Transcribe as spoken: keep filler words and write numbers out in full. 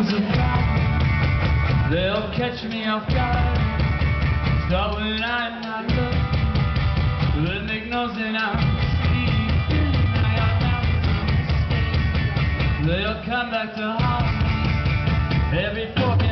is a problem. They'll catch me off guard. Start when I'm not looking. Then make noise and I'm sleeping. I got mountains in the state. They'll come back to haunt me every fourth